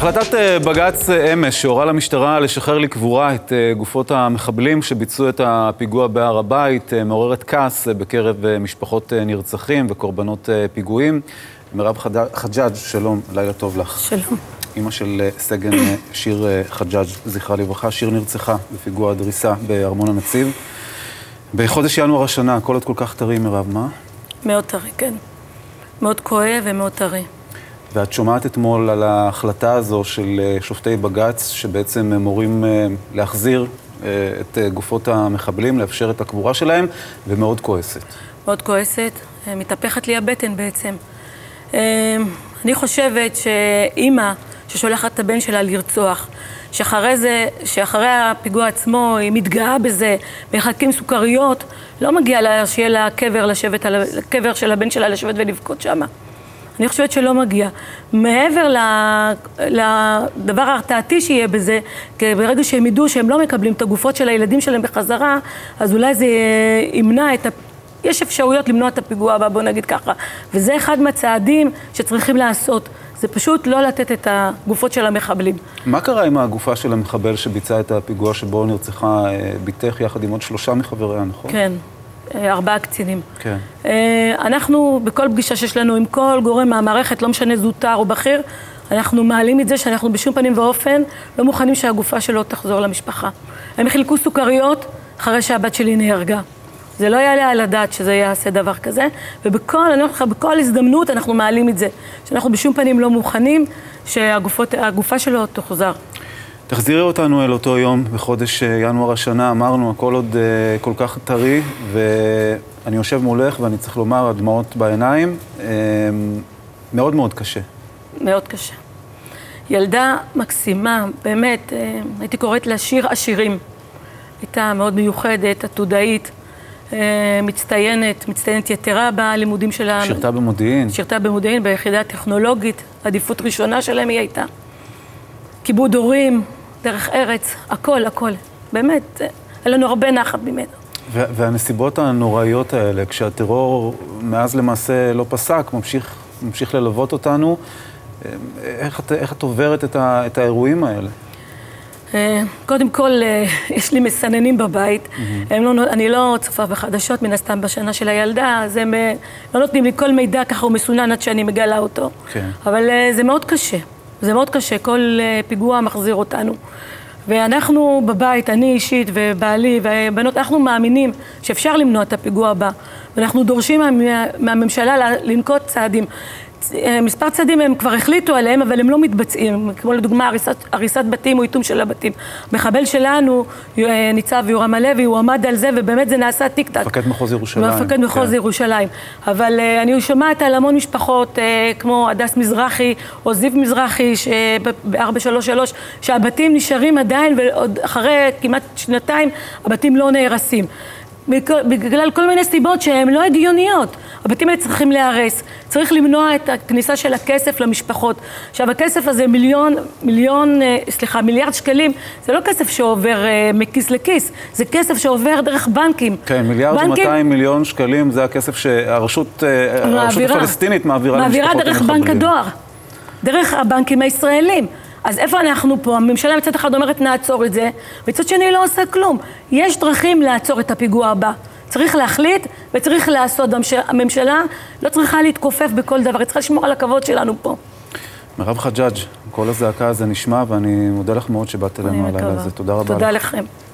החלטת בג"ץ אמש שהורה למשטרה לשחרר לקבורה את גופות המחבלים שביצעו את הפיגוע בהר הבית מעוררת כעס בקרב משפחות נרצחים וקורבנות פיגועים. מירב חג'אג', שלום, לילה טוב לך. שלום. אמא של סגן שיר חג'אג', זכרה לברכה. שיר נרצחה בפיגוע הדריסה בארמון הנציב בחודש ינואר השנה. הכל עוד כל כך טרי, מירב, מה? מאוד טרי, כן. מאוד כואב ומאוד טרי. ואת שומעת אתמול על ההחלטה הזו של שופטי בג"ץ, שבעצם מורים להחזיר את גופות המחבלים, לאפשר את הקבורה שלהם, ומאוד כועסת. מאוד כועסת, מתהפכת לי הבטן בעצם. אני חושבת שאימא ששולחת את הבן שלה לרצוח, שאחרי הפיגוע עצמו היא מתגאה בזה, מחלקים סוכריות, לא מגיע לה שיהיה לה קבר לשבת, הקבר של הבן שלה לשבת ולבכות שמה. אני חושבת שלא מגיע. מעבר לדבר ההרתעתי שיהיה בזה, כי ברגע שהם ידעו שהם לא מקבלים את הגופות של הילדים שלהם בחזרה, אז אולי זה ימנע את יש אפשרויות למנוע את הפיגוע הבא, בוא נגיד ככה. וזה אחד מהצעדים שצריכים לעשות. זה פשוט לא לתת את הגופות של המחבלים. מה קרה עם הגופה של המחבל שביצע את הפיגוע שבו נרצחה ביתך יחד עם עוד 3 מחבריה, נכון? כן. 4 קצינים. כן. אנחנו, בכל פגישה שיש לנו עם כל גורם מהמערכת, לא משנה זוטר או בכיר, אנחנו מעלים את זה שאנחנו בשום פנים ואופן לא מוכנים שהגופה שלו תחזור למשפחה. הם חילקו סוכריות אחרי שהבת שלי נהרגה. זה לא יעלה על הדעת שזה יעשה דבר כזה, ובכל הזדמנות אנחנו מעלים את זה, שאנחנו בשום פנים לא מוכנים שהגופה שלו תוחזר. תחזירי אותנו אל אותו יום בחודש ינואר השנה, אמרנו, הכל עוד כל כך טרי, ואני יושב מולך ואני צריך לומר, הדמעות בעיניים, מאוד מאוד קשה. מאוד קשה. ילדה מקסימה, באמת, הייתי קוראת לה שיר עשירים. הייתה מאוד מיוחדת, עתודאית, מצטיינת יתרה בלימודים שלה. שירתה במודיעין. שירתה במודיעין, ביחידה הטכנולוגית, עדיפות ראשונה שלהם היא הייתה. כיבוד הורים, דרך ארץ, הכל. באמת, היה לנו הרבה נחת ממנו. והנסיבות הנוראיות האלה, כשהטרור מאז למעשה לא פסק, ממשיך ללוות אותנו, איך את עוברת את האירועים האלה? קודם כל, יש לי מסננים בבית. אני לא צופה בחדשות, מן הסתם בשנה של הילדה, אז הם לא נותנים לי כל מידע, ככה הוא מסונן עד שאני מגלה אותו. אבל זה מאוד קשה. זה מאוד קשה, כל פיגוע מחזיר אותנו. ואנחנו בבית, אני אישית ובעלי ובנות, אנחנו מאמינים שאפשר למנוע את הפיגוע הבא. ואנחנו דורשים מהממשלה לנקוט צעדים. מספר צעדים הם כבר החליטו עליהם, אבל הם לא מתבצעים. כמו לדוגמה, הריסת בתים או איטום של הבתים. מחבל שלנו, ניצב יורם הלוי, הוא עמד על זה, ובאמת זה נעשה טיק-טק. מפקד מחוז ירושלים. מפקד מחוז ירושלים. אבל אני שומעת על המון משפחות, כמו הדס מזרחי, או זיו מזרחי, ב-433, שהבתים נשארים עדיין, ועוד אחרי כמעט 2 הבתים לא נהרסים. בגלל כל מיני סיבות שהן לא הגיוניות. הבתים האלה צריכים להיהרס. צריך למנוע את הכניסה של הכסף למשפחות. עכשיו, הכסף הזה מיליארד שקלים, זה לא כסף שעובר מכיס לכיס, זה כסף שעובר דרך בנקים. כן, 1.2 מיליארד שקלים זה הכסף שהרשות הפלסטינית מעבירה למשפחות המחבלים. מעבירה דרך בנק הדואר, דרך הבנקים הישראלים. אז איפה אנחנו פה? הממשלה מצד אחד אומרת נעצור את זה, מצד שני לא עושה כלום. יש דרכים לעצור את הפיגוע הבא. צריך להחליט וצריך לעשות. הממשלה לא צריכה להתכופף בכל דבר, היא צריכה לשמור על הכבוד שלנו פה. מירב חג'אג', כל הזעקה הזה נשמע, ואני מודה לך מאוד שבאת אלינו הלילה הזה. תודה רבה. תודה לכם.